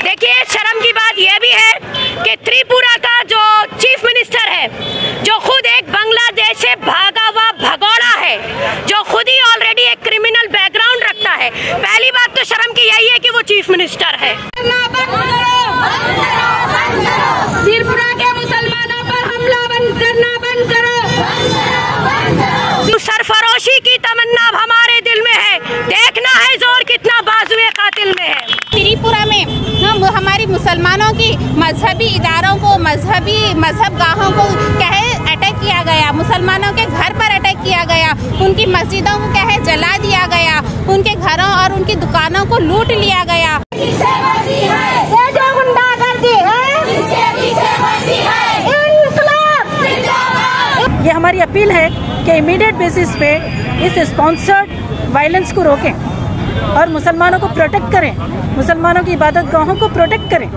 देखिए, शर्म की बात यह भी है कि त्रिपुरा का जो चीफ मिनिस्टर है, जो खुद एक बांग्लादेश से भागा हुआ भगोड़ा है, जो खुद ही ऑलरेडी एक क्रिमिनल बैकग्राउंड रखता है, पहली बात तो शर्म की यही है कि वो चीफ मिनिस्टर है। त्रिपुरा के मुसलमानों पर हमला करना बंद करो। सरफरोशी की तमन्ना हमारे दिल में है, देखना है जोर कितना बाजुए कातिल में है। त्रिपुरा में हम हमारी मुसलमानों की मजहबी इदारों को, मजहब गाहों को अटैक किया गया, मुसलमानों के घर पर अटैक किया गया, उनकी मस्जिदों को जला दिया गया, उनके घरों और उनकी दुकानों को लूट लिया गया। ये हमारी अपील है कि इमीडिएट बेसिस पे इस स्पॉन्सर्ड वायलेंस को रोकें और मुसलमानों को प्रोटेक्ट करें, मुसलमानों की इबादत गाहों को प्रोटेक्ट करें।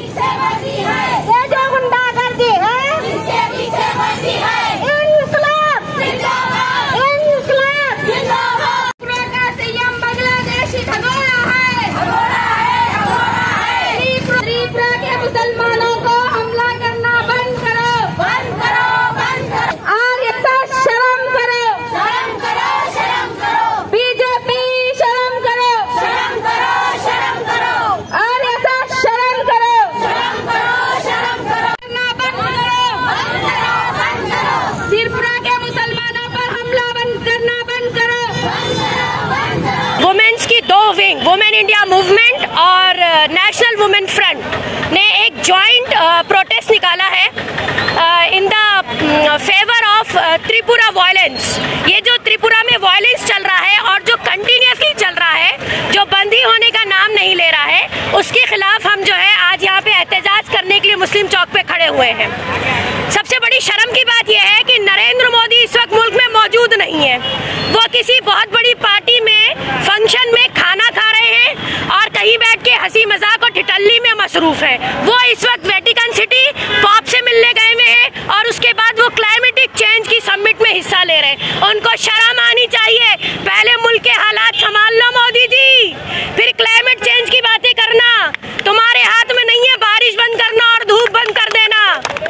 मुसलमानों को हमला करना बंद करो, बंद करो, बंद करो। और ऐसा शर्म करो, शर्म करो, शर्म करो। बीजेपी शर्म करो, शर्म करो, शर्म करो। और ऐसा शर्म करो, शर्म करो, शर्म करो। करना बंद करो, बंद करो, बंद करो। त्रिपुरा के मुसलमानों पर हमला बंद करना बंद करो, बंद करो, बंद करो। वुमेन्स की दो विंग, वुमेन इंडिया मूवमेंट और नेशनल वुमेन फ्रंट ने एक जॉइंट प्रोटेस्ट निकाला है in the favour of Tripura violence. ये जो त्रिपुरा में वायलेंस चल रहा है और जो कंटिन्यूसली चल रहा है, जो बंदी होने का नाम नहीं ले रहा है, उसके खिलाफ हम जो है आज यहाँ पे एहतजाज करने के लिए मुस्लिम चौक पे खड़े हुए हैं। सबसे बड़ी शर्म की बात यह है कि नरेंद्र मोदी इस वक्त मुल्क में मौजूद नहीं है। वो किसी बहुत बड़ी पार्टी में फंक्शन में खाना खा रहे हैं और कहीं बैठ के हंसी मजाक और ठिठल्ली में मसरूफ है। वो इस वक्त वेटिकन सिटी पॉप से मिलने गए हुए हैं और उसके बाद वो क्लाइमेटिक चेंज की समिट में हिस्सा ले रहे हैं। उनको शर्म आनी चाहिए। पहले मुल्क के हालात संभाल लो मोदी जी, फिर क्लाइमेट चेंज की बातें करना। तुम्हारे हाथ में नहीं है बारिश बंद करना और धूप बंद कर देना।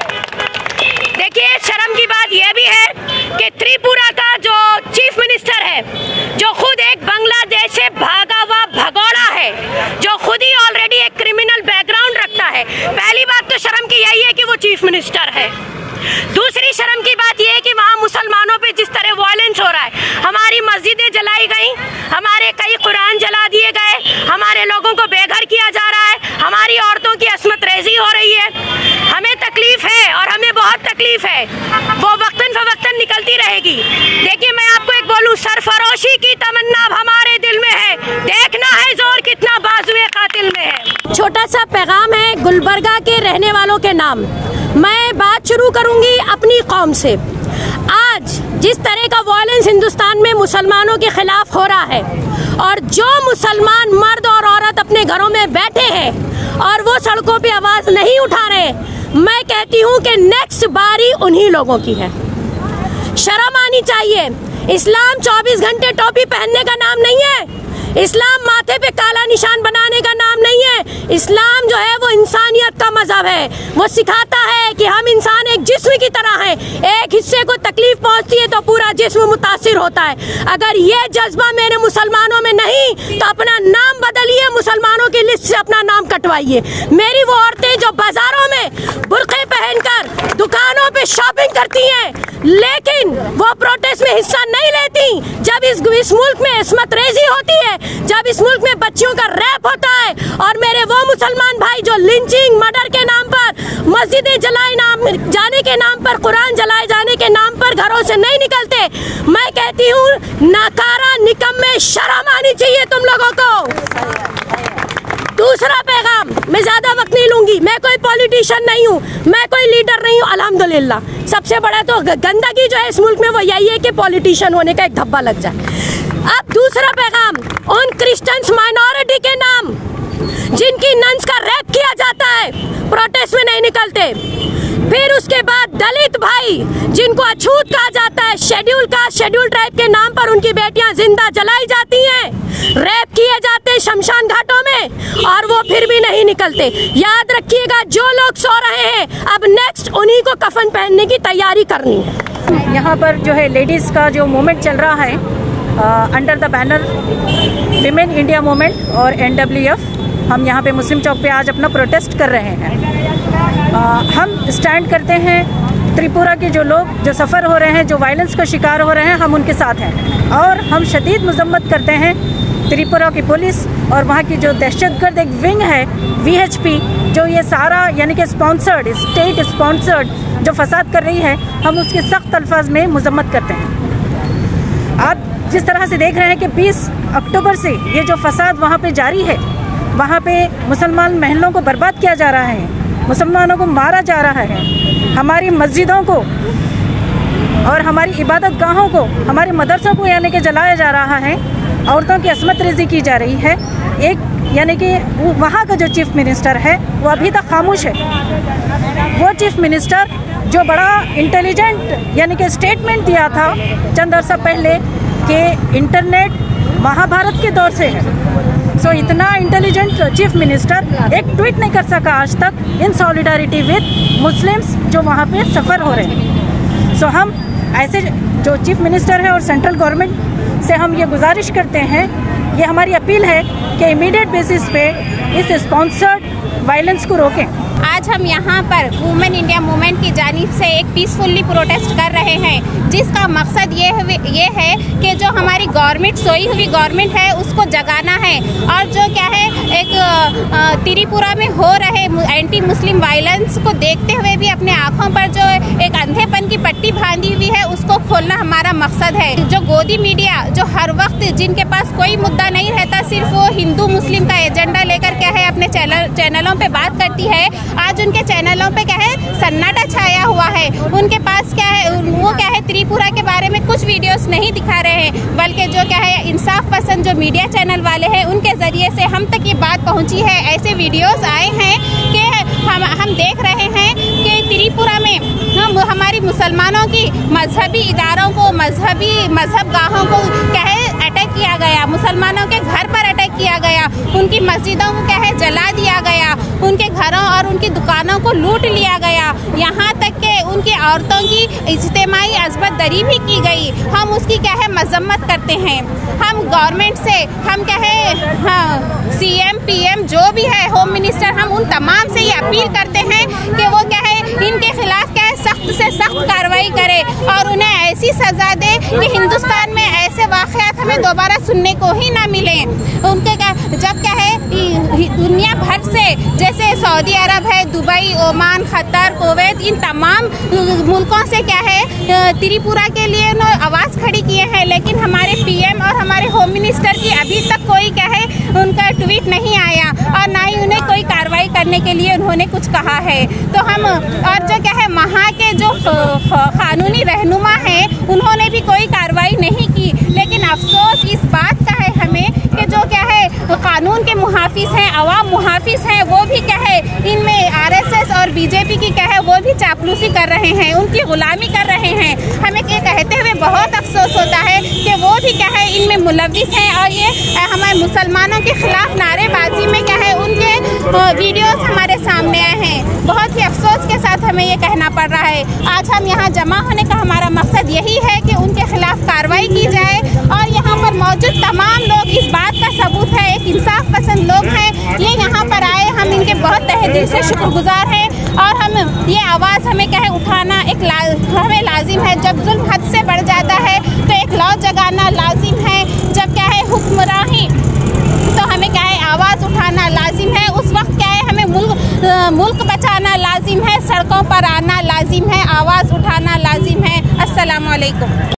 देखिए, शर्म की बात यह भी है कि त्रिपुरा का जो चीफ मिनिस्टर है, जो खुद एक बांग्लादेश से भागा हुआ भगोड़ा है, जो खुद ही ऑलरेडी एक क्रिमिनल बैकग्राउंड रखता है, पहली बात तो शर्म की यही है कि वो चीफ मिनिस्टर है। दूसरी शर्म की बात यह है कि वहाँ मुसलमानों पे जिस तरह वायलेंस हो रहा है, हमारी मस्जिदें जलाई गई, हमारे कई कुरान जला दिए गए, हमारे लोगों को बेघर किया जा रहा है, हमारी औरतों की अस्मत रेजी हो रही है। हमें तकलीफ है और हमें बहुत तकलीफ है, वो वक्तन फवक्तन निकलती रहेगी। देखिए, मैं आपको एक बोलूं, सरफरोशी की तमन्ना हमारे दिल में है, देखना है जोर कितना बाजुए कातिल में है। छोटा सा पैगाम है गुलबर्गा के रहने वालों के नाम। मैं बात शुरू करूंगी अपनी कौम से। आज जिस तरह का वायलेंस हिंदुस्तान में मुसलमानों के खिलाफ हो रहा है और जो मुसलमान मर्द और औरत अपने घरों में बैठे हैं और वो सड़कों पे आवाज नहीं उठा रहे, मैं कहती हूँ कि नेक्स्ट बारी उन्हीं लोगों की है। शर्म आनी चाहिए। इस्लाम 24 घंटे टोपी पहनने का नाम नहीं है। इस्लाम माथे पे काला निशान बनाने का नाम नहीं है। इस्लाम जो है वो इंसानियत का मजहब है। वो सिखाता है कि हम इंसान एक जिस्म की तरह हैं। एक हिस्से को तकलीफ पहुंचती है तो पूरा जिस्म मुतासिर होता है। अगर ये जज्बा मेरे मुसलमानों में नहीं तो अपना नाम बदलिए, मुसलमानों की लिस्ट से अपना नाम कटवाइए। मेरी वो औरतें जो बाजारों में बुर्के पहनकर दुकानों पे शॉपिंग करती हैं, लेकिन वो प्रोटेस्ट में हिस्सा नहीं लेती। जब इस मुल्क में इस्मत रेजी होती है, जब इस मुल्क में बच्चियों का रैप होता है और मेरे वो मुसलमान भाई जो लिंचिंग, मर्डर के नाम पर, मस्जिदें जलाए जाने के नाम पर, कुरान जलाए जाने के नाम पर घरों से नहीं निकलते, मैं कहती हूँ नाकारा, निकम्मे, शर्म आनी चाहिए तुम लोगों को। दूसरा पैगाम, मैं ज्यादा वक्त नहीं लूंगी, मैं कोई पॉलिटिशियन नहीं हूँ, मैं कोई लीडर नहीं हूँ, अल्हम्दुलिल्लाह। सबसे बड़ा तो गंदगी जो है इस मुल्क में वो यही है कि पॉलिटिशियन होने का एक धब्बा लग जाए। अब दूसरा पैगाम, उन क्रिश्चियंस माइनॉरिटी के नाम जिनकी नन्स का रैप किया जाता है, प्रोटेस्ट में नहीं निकलते। फिर उसके बाद दलित भाई जिनको अछूत कहा जाता है, शेड्यूल कास्ट, शेड्यूल ट्राइब के नाम पर उनकी बेटियां जिंदा जलाई जाती हैं, रेप किए जाते हैं शमशान घाटों में, और वो फिर भी नहीं निकलते। चलते। याद रखिएगा, जो लोग सो रहे हैं अब नेक्स्ट उन्हीं को कफन पहनने की तैयारी करनी है। यहाँ पर जो है लेडीज़ का जो मूवमेंट चल रहा है under the banner women India movement और NWF, हम यहाँ पे मुस्लिम चौक पे आज अपना प्रोटेस्ट कर रहे हैं। हम स्टैंड करते हैं त्रिपुरा के जो लोग जो सफ़र हो रहे हैं, जो वायलेंस का शिकार हो रहे हैं, हम उनके साथ हैं। और हम शदीद मजम्मत करते हैं त्रिपुरा की पुलिस और वहाँ की जो दहशतगर्द एक विंग है VHP, जो ये सारा यानी कि स्पॉन्सर्ड, स्टेट स्पॉन्सर्ड जो फसाद कर रही है, हम उसके सख्त अल्फाज में मजम्मत करते हैं। आप जिस तरह से देख रहे हैं कि 20 अक्टूबर से ये जो फसाद वहाँ पे जारी है, वहाँ पे मुसलमान महलों को बर्बाद किया जा रहा है, मुसलमानों को मारा जा रहा है, हमारी मस्जिदों को और हमारी इबादत गाहों को, हमारे मदरसों को यानी कि जलाया जा रहा है, औरतों की असमत रेज़ी की जा रही है। एक यानी कि वहाँ का जो चीफ मिनिस्टर है वो अभी तक खामोश है। वो चीफ मिनिस्टर जो बड़ा इंटेलिजेंट यानी कि स्टेटमेंट दिया था चंद अर्सा पहले कि इंटरनेट महाभारत के दौर से है, सो इतना इंटेलिजेंट चीफ मिनिस्टर एक ट्वीट नहीं कर सका आज तक इन सॉलिडारिटी विद मुस्लिम्स जो वहाँ पे सफ़र हो रहे हैं। सो हम ऐसे जो चीफ मिनिस्टर है और सेंट्रल गवर्नमेंट से हम ये गुजारिश करते हैं, ये हमारी अपील है कि इमीडिएट बेसिस पे इस स्पॉन्सर्ड वायलेंस को रोकें। आज हम यहाँ पर वुमेन इंडिया मूवमेंट की जानिब से एक पीसफुली प्रोटेस्ट कर रहे हैं, जिसका मकसद ये है कि जो हमारी गवर्नमेंट, सोई हुई गवर्नमेंट है, उसको जगाना है। और जो क्या है, एक त्रिपुरा में हो रहे एंटी मुस्लिम वायलेंस को देखते हुए भी अपने आँखों पर जो एक अंधेपन की पट्टी बांधी हुई है, उसको खोलना हमारा मकसद है। जो गोदी मीडिया जो हर वक्त जिनके पास कोई मुद्दा नहीं रहता, सिर्फ वो हिंदू मुस्लिम का एजेंडा लेकर क्या है अपने चैनलों पे बात करती है, आज उनके चैनलों पे क्या है सन्नाटा छाया हुआ है। उनके पास क्या है, वो क्या है त्रिपुरा के बारे में कुछ वीडियोस नहीं दिखा रहे हैं, बल्कि जो क्या है इंसाफ पसंद जो मीडिया चैनल वाले हैं उनके ज़रिए से हम तक ये बात पहुंची है। ऐसे वीडियोस आए हैं कि हम देख रहे हैं कि त्रिपुरा में हमारी मुसलमानों की मजहबी इदारों को, मजहब गाहों को क्या है अटैक किया गया, मुसलमानों के घर पर अटैक किया गया, उनकी मस्जिदों को क्या है जला दिया गया, उनके घरों और उनकी दुकानों को लूट लिया गया, यहाँ तक कि उनकी औरतों की इज्तिमाई अज़मत दरी भी की गई। हम उसकी क्या है मजम्मत करते हैं। हम गवर्नमेंट से हम क्या है CM PM जो भी है, होम मिनिस्टर, हम उन तमाम से ये अपील करते हैं कि वो क्या है इनके खिलाफ क्या है सख्त से सख्त कार्रवाई करे और उन्हें ऐसी सज़ा दे कि हिंदुस्तान में ऐसे वाक़यात हमें दोबारा सुनने को ही ना मिले। उनके क्या जब क्या है दुनिया भर से, जैसे सऊदी अरब है, दुबई, ओमान, कतर, कुवैत, इन तमाम मुल्कों से क्या है त्रिपुरा के लिए उन्होंने आवाज़ खड़ी किए हैं, लेकिन हमारे PM और हमारे होम मिनिस्टर की अभी तक कोई क्या है उनका ट्वीट नहीं आया और ना ही उन्हें कोई कार्रवाई करने के लिए उन्होंने कुछ कहा है। तो हम और जो क्या है वहाँ के जो कानूनी रहनुमा हैं उन्होंने भी कोई कार्रवाई नहीं की, लेकिन अफसोस इस बात का है हमें कि जो क्या है कानून के मुहाफिज हैं, अवाम मुहाफिज हैं, वो भी क्या है इनमें RSS और BJP की क्या है वो भी चापलूसी कर रहे हैं, उनकी गुलामी कर रहे हैं। हमें ये कहते हुए बहुत अफसोस होता है कि वो भी क्या है इनमें मुलविस हैं और ये हमारे मुसलमानों के खिलाफ नारेबाजी में क्या है उनके वीडियोस हमारे सामने आए हैं। बहुत ही अफसोस के साथ हमें ये कहना पड़ रहा है। आज हम यहाँ जमा होने का हमारा मकसद यही है कि उनके खिलाफ कार्रवाई की जाए और यहाँ पर मौजूद तमाम लोग इस बात का सबूत है, एक इंसाफ पसंद लोग हैं, ये यहाँ पर आए, हम इनके बहुत तहे दिल से शुक्रगुजार हैं और हम ये आवाज़ हमें क्या है उठाना एक हमें लाजिम है। जब जुल्म हद से बढ़ जाता है तो एक लौ जगाना लाजिम है, जब क्या है हुक्मरानी तो हमें क्या है आवाज़ उठाना लाजिम है। उस वक्त क्या है हमें मुल्क बचाना लाजिम है, सड़कों पर आना लाजिम है, आवाज़ उठाना लाजिम है। अस्सलाम वालेकुम।